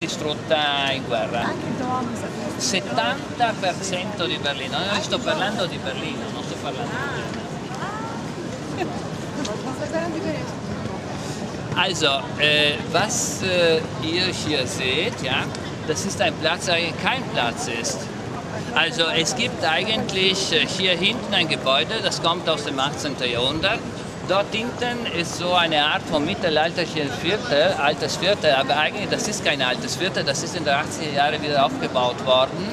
distrutta in guerra. 70% di Berlino, io sto parlando di Berlino, non sto parlando di Berlino. Also, was ihr hier seht, ja, das ist ein Platz, der kein Platz ist. Also es gibt eigentlich hier hinten ein Gebäude, das kommt aus dem 18. Jahrhundert. Dort hinten ist so eine Art von mittelalterlichen Viertel, altes Viertel, aber eigentlich das ist kein altes Viertel, das ist in den 80er Jahren wieder aufgebaut worden.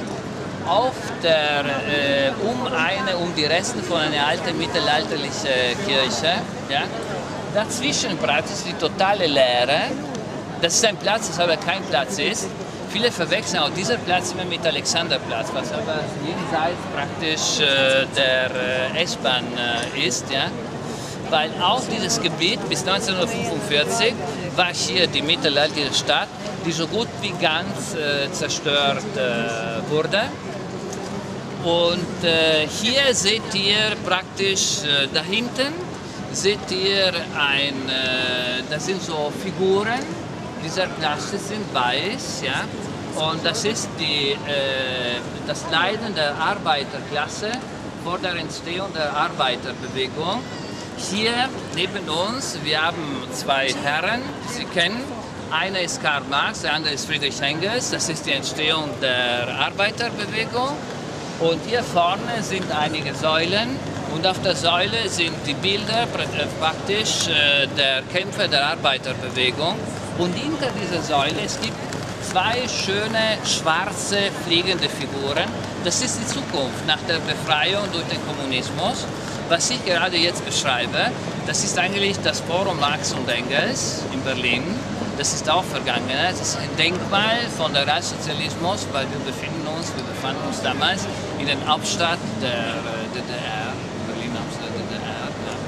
Um die Reste von einer alten mittelalterlichen Kirche. Ja. Dazwischen praktisch die totale Leere. Das ist ein Platz, das aber kein Platz ist. Viele verwechseln auch diesen Platz immer mit Alexanderplatz, was aber jenseits praktisch der S-Bahn ist. Ja. Weil auch dieses Gebiet bis 1945 war hier die mittelalterliche Stadt, die so gut wie ganz zerstört wurde. Und hier seht ihr praktisch da hinten, seht ihr das sind so Figuren, dieser Klasse sind weiß, ja, und das ist das Leiden der Arbeiterklasse vor der Entstehung der Arbeiterbewegung. Hier neben uns, wir haben zwei Herren, die Sie kennen. Einer ist Karl Marx, der andere ist Friedrich Engels. Das ist die Entstehung der Arbeiterbewegung. Und hier vorne sind einige Säulen und auf der Säule sind die Bilder praktisch der Kämpfer der Arbeiterbewegung. Und hinter dieser Säule, es gibt zwei schöne schwarze fliegende Figuren. Das ist die Zukunft nach der Befreiung durch den Kommunismus. Was ich gerade jetzt beschreibe, das ist eigentlich das Forum Marx und Engels in Berlin. Das ist auch vergangen. Das ist ein Denkmal von der Realsozialismus, weil wir befanden uns damals in der Hauptstadt der DDR, Berlin Hauptstadt DDR.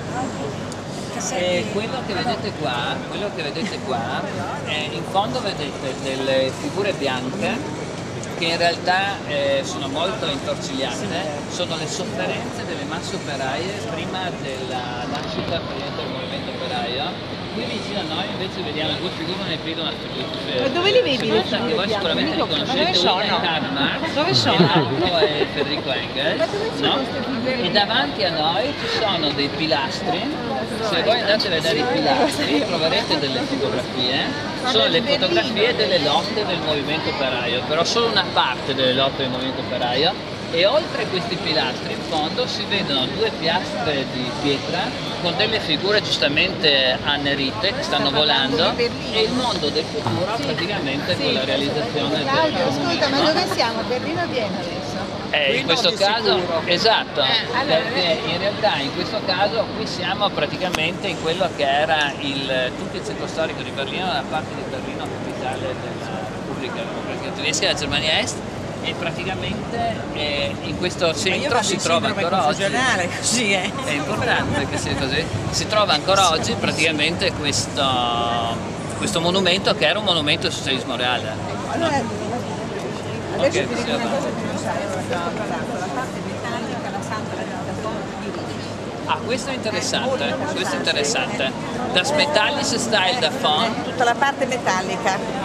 E quello che vedete qua, in fondo vedete delle figure bianche che in realtà sono molto intorcigliate, sono le sofferenze delle masse operaie prima della nascita del movimento operaio. Qui vicino a noi invece vediamo due figure che vedono Ma dove li vedi? Che voi sicuramente li conoscete, uno è Karl Marx e l'altro è Federico Engels, no? E davanti a noi ci sono dei pilastri. Se voi andate a vedere i pilastri troverete delle fotografie, sono le fotografie delle lotte del movimento operaio, però solo una parte delle lotte del movimento operaio, e oltre questi pilastri in fondo si vedono due piastre di pietra con delle figure giustamente annerite che stanno volando e il mondo del futuro praticamente con la realizzazione del Claudio, ascolta, ma dove siamo? Berlino o Vienna adesso? in questo caso, esatto, perché in realtà in questo caso qui siamo praticamente in quello che era tutto il centro storico di Berlino, la parte di Berlino capitale della Repubblica Democratica Tedesca, della Germania Est, e praticamente in questo centro si trova ancora oggi, così è importante che sia così, si trova ancora oggi praticamente questo monumento che era un monumento al socialismo reale. Allora, adesso ti dico una cosa che non sai, stiamo parlando, la parte metallica, la santa, la Ah, questo è interessante, questo è interessante. Das metallische Teil davon. Tutta la parte metallica.